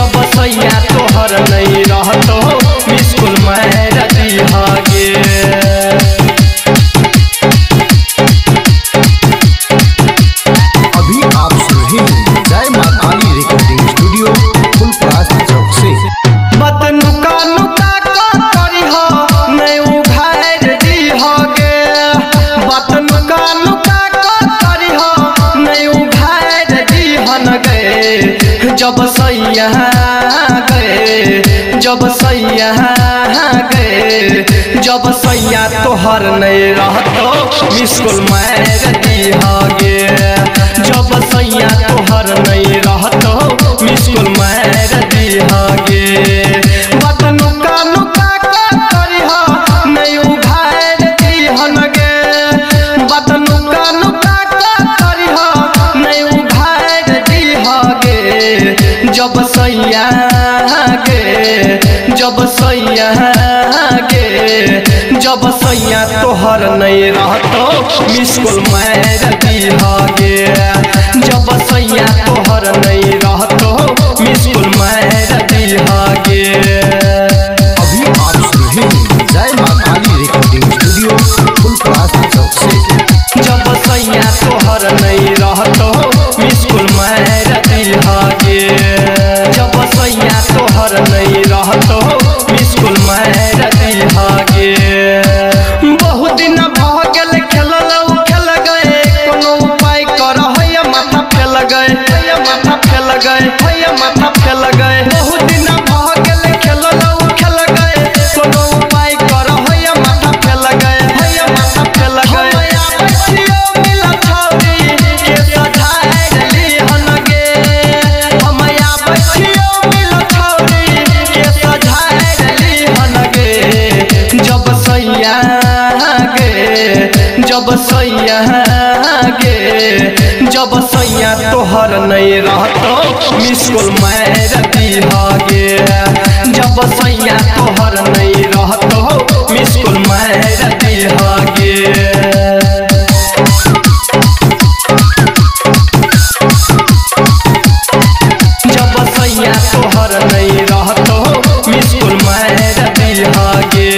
जब सैया तोहर नहीं रहतो मिस्कुल मार दिहगे। अभी आप सुन रहे हैं जय मां काली रिकॉर्डिंग स्टूडियो फुलपरास चौक से। बात नुका नुका करी हो नहीं उघार दिहगे। बात नुका नुका करी हो नहीं उघार दिहन गे। जब सैया गए जब सैया गए जब सैया तोहर नहीं रहतो मिस्कुल मार दिहगे। जब सैया तोहर नहीं रहतो मिस्कुल मार दिहगे। बात नुका नुका करी हो नहीं उघार दिहन गे। बात नुका नुका करी हो नहीं उघार दिहगे। जब सैया गे जब सैया गे जब सैया तोहर नहीं रहतो मिस्कुल मार दिहगे। जब सैया तोहर नहीं रहतो मिस्कुल मार दिहगे। अभी आप सुन रहे हैं जय मां काली रिकॉर्डिंग स्टूडियो फुलपरास चौक से। जब सैया तोहर नहीं रहतो मिस्कुल मार दिहगे। जब सैया तोहर नहीं रहतो मिस्कुल मार दिहगे। बहुत दिन भऽ गेल खेलल खेल गए कोनो उपाय कर हैया माथा फेल गए माथा फेल गए माथा फेल गए। बहुत दिन भऽ गेल खेलल खेल गए कोनो उपाय कर हैया माथा फेल गए माथा फेल गए। बैठियो मिला छौरी के सधार लिहन गे। हमया बैठियो मिला छौरी के सधार लिहन गे। जब सैया गे जब सैया गे जब सैया तोहर नहीं रहतो मिस्कुल मार दिहगे। जब सैया तोहर नहीं रहतो मिस्कुल मार दिहगे। जब सैया तोहर नहीं रहतो मिस्कुल मार दिहगे।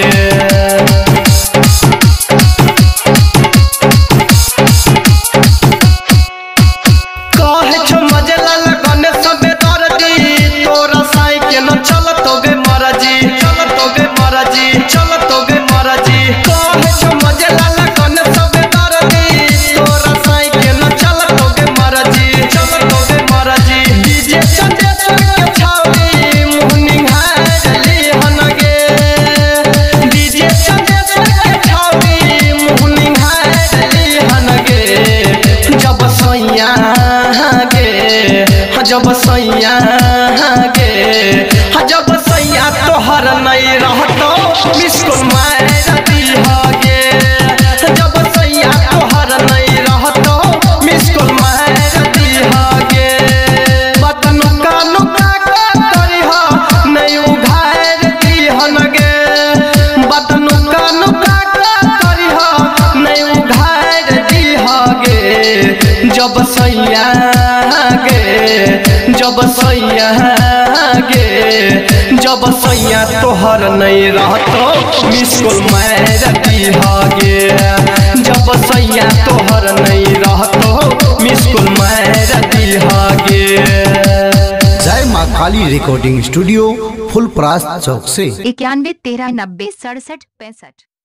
कहे छो मजेला लगन सबे दर्दी तोरा साइकिल चलतोगे मरजी चलतोगे मरजी चलतोगे मरजी। कहे छो मजेला लगन सबे दर्दी तोरा साइकिल चलतोगे मरजी चलतोगे मरजी। डीजे चंदेश्वर के छावनी मुहनी हार लिहन गे। डीजे चंदेश्वर के छावनी मुहनी हार लिहन गे। जब सैया गे जब सैया गे जब सैया तोहर नहीं रहतो मिस्कुल मार दिहगे। जब सैया तोहर नहीं रहतो मिस्कुल मार दिहगे। बात नुका नुका करी हो नहीं उघार दिहन गे। बात नुका नुका करी हो नहीं उघार दिहगे। जब सैया गे जब सैया गे जब सैया तोहर नहीं रहतो मिस्कुल मार दिहगे। जब सैया तोहर नहीं रहतो मिस्कुल मार दिहगे। जय मां काली रिकॉर्डिंग स्टूडियो फुलपरास चौक से। 91 13 90 67 65।